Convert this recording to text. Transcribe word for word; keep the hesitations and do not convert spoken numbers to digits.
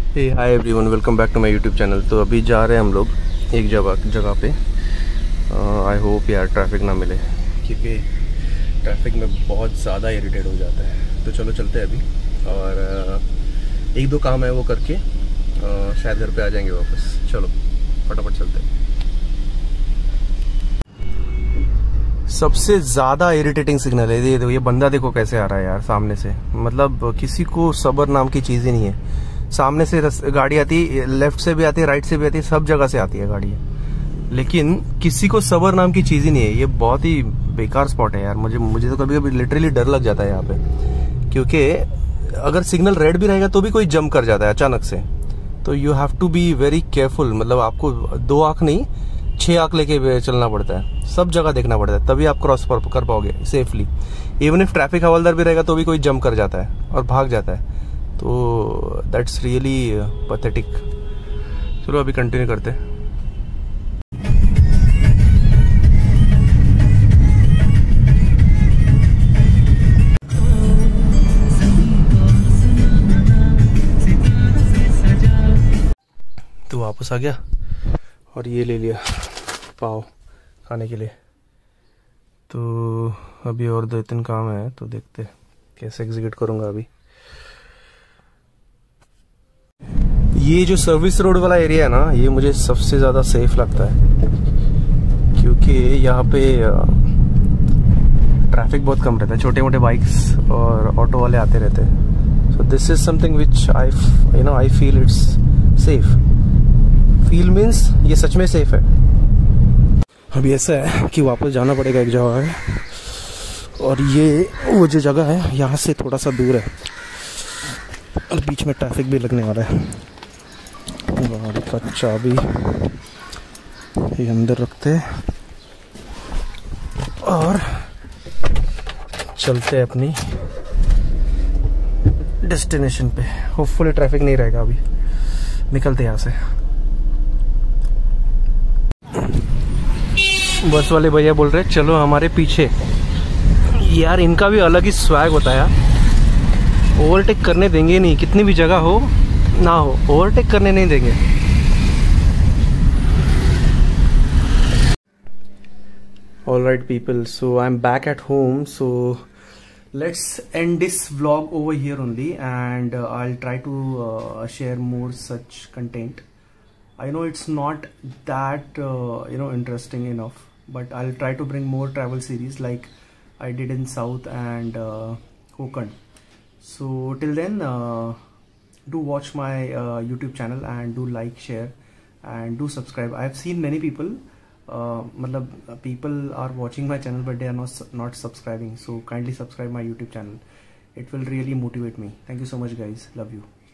Hey hi everyone, welcome back to my YouTube channel. तो अभी जा रहे हैं हम लोग एक जगह जगह पे। आई होप यार ट्रैफिक ना मिले, क्योंकि ट्रैफिक में बहुत ज़्यादा इरिटेट हो जाता है। तो चलो चलते हैं अभी, और uh, एक दो काम है वो करके uh, शायद घर पे आ जाएंगे वापस। चलो फटाफट चलते हैं। सबसे ज़्यादा इरिटेटिंग सिग्नल है ये, ये बंदा देखो कैसे आ रहा है यार सामने से। मतलब किसी को सब्र नाम की चीज़ ही नहीं है। सामने से गाड़ी आती है, लेफ्ट से भी आती है, राइट से भी आती है, सब जगह से आती है गाड़ी, लेकिन किसी को सब्र नाम की चीज़ ही नहीं है। ये बहुत ही बेकार स्पॉट है यार। मुझे मुझे तो कभी कभी लिटरली डर लग जाता है यहाँ पे, क्योंकि अगर सिग्नल रेड भी रहेगा तो भी कोई जंप कर जाता है अचानक से। तो you have to be very careful. मतलब आपको दो आंख नहीं, छह आंख लेके चलना पड़ता है, सब जगह देखना पड़ता है, तभी आप क्रॉस कर पाओगे सेफली। इवन इफ ट्रैफिक हवलदार भी रहेगा तो भी कोई जंप कर जाता है और भाग जाता है। तो दैट्स रियली पैथेटिक। चलो अभी कंटिन्यू करते हैं। तो वापस आ गया और ये ले लिया पाव खाने के लिए। तो अभी और दो तीन काम है, तो देखते कैसे एग्जीक्यूट करूंगा अभी। ये जो सर्विस रोड वाला एरिया है ना, ये मुझे सबसे ज़्यादा सेफ लगता है, क्योंकि यहाँ पे ट्रैफिक बहुत कम रहता है, छोटे मोटे बाइक्स और ऑटो वाले आते रहते हैं। So this is something which I you know I feel it's safe. Feel means ये सच में सेफ है। अभी ऐसा है कि वापस जाना पड़ेगा एक जगह है, और ये वो जो जगह है यहाँ से थोड़ा सा दूर है, और बीच में ट्रैफिक भी लगने वाला है। गाड़ी का चाबी ये अंदर रखते हैं और चलते हैं अपनी डेस्टिनेशन पे। होपफुली ट्रैफिक नहीं रहेगा। अभी निकलते हैं यहाँ से। बस वाले भैया बोल रहे चलो हमारे पीछे। यार इनका भी अलग ही स्वैग होता है यार। ओवरटेक करने देंगे नहीं, कितनी भी जगह हो ना हो, ओवरटेक करने नहीं देंगे। All right people, so I'm back at home, so let's end this vlog over here only, and uh, I'll try to uh, share more such content. I know it's not that uh, you know interesting enough, but I'll try to bring more travel series like I did in South and uh, Konkan. So till then, uh, do watch my uh, YouTube channel and do like, share and do subscribe. I have seen many people uh, matlab, uh, people are watching my channel but they are not not subscribing, so kindly subscribe my YouTube channel. It will really motivate me. Thank you so much guys, love you.